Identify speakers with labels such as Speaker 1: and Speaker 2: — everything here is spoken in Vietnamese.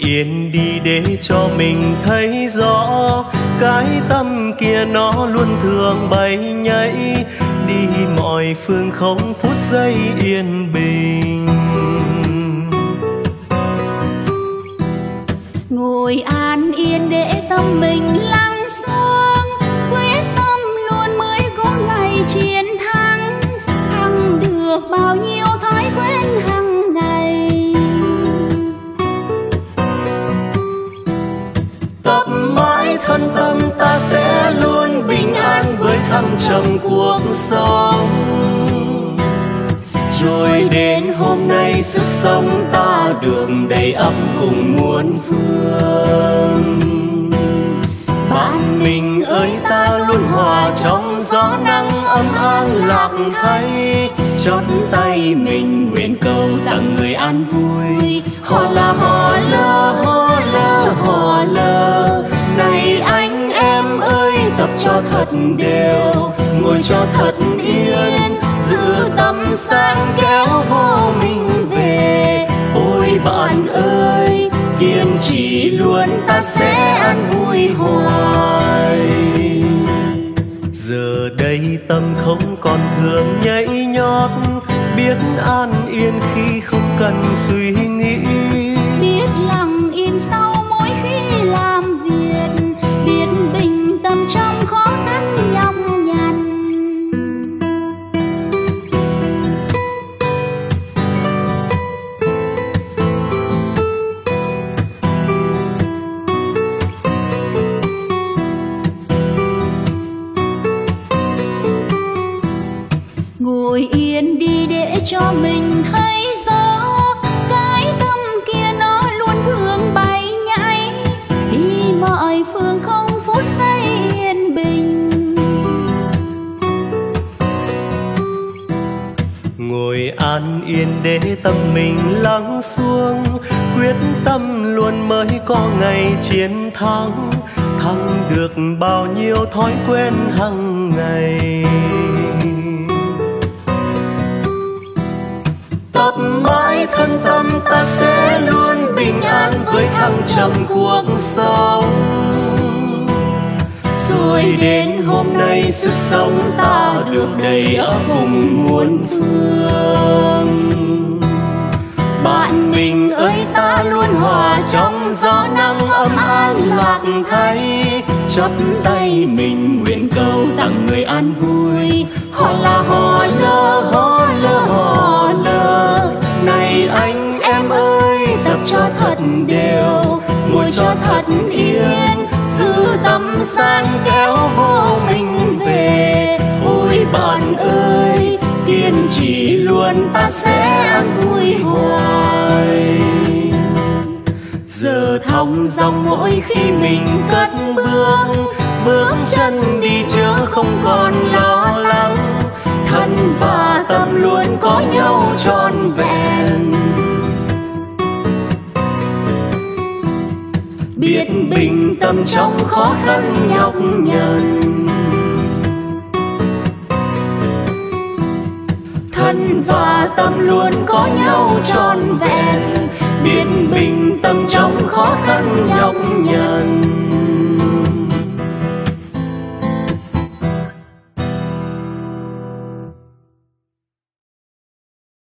Speaker 1: yên đi để cho mình thấy rõ, cái tâm kia nó luôn thường bay nhảy, đi mọi phương không phút giây yên bình.
Speaker 2: Ngồi an yên để tâm mình lắng xuống, quyết tâm luôn mới có ngày chiến thắng, thắng được bao nhiêu thói quen hàng ngày.
Speaker 1: Tập mãi thân tâm ta sẽ luôn bình an với thăng trầm cuộc sống. Rồi đến hôm nay sức sống ta được đầy ắp cùng muôn phương. Bạn mình ơi ta luôn hòa trong gió nắng ấm an lạc thay, chót tay mình nguyện cầu tặng người an vui. Họ là họ lơ, họ lơ, họ lơ. Này anh em ơi tập cho thật đều, ngồi cho thật yên, giữ tâm sáng kéo vô mình về. Ôi bạn ơi kiên trì luôn ta sẽ an vui hoài. Giờ đây tâm không còn thường nhảy nhót, biết an yên khi không cần suy nghĩ,
Speaker 2: biết lặng im sau mỗi khi làm việc, biết bình tâm trong khó khăn nhọc nhằn. Ngồi yên đi để cho mình thấy rõ, cái tâm kia nó luôn thường bay nhảy, đi mọi phương không phút giây yên bình.
Speaker 1: Ngồi an yên để tâm mình lắng xuống, quyết tâm luôn mới có ngày chiến thắng, thắng được bao nhiêu thói quen hàng ngày. Tập mãi thân tâm ta sẽ luôn bình an với thăng trầm cuộc sống. Rồi đến hôm nay sức sống ta được đầy ắp cùng muôn phương. Bạn mình ơi ta luôn hòa trong gió nắng ấm an lạc thay, chắp tay mình nguyện cầu tặng người an vui. Họ là họ lơ, họ lơ, họ lơ. Này anh em ơi tập cho thật đều, ngồi cho thật yên, giữ tâm sáng kéo vô mình về. Ôi bạn ơi kiên trì luôn ta sẽ an vui hoài. Giờ thong dong mỗi khi mình cất bước, bước chân đi chứ không còn lo lắng, thân và tâm luôn có nhau trọn vẹn. Biết bình tâm trong khó khăn nhọc nhằn, thân và tâm luôn có nhau trọn vẹn. Biết bình tâm trong khó khăn nhọc nhằn.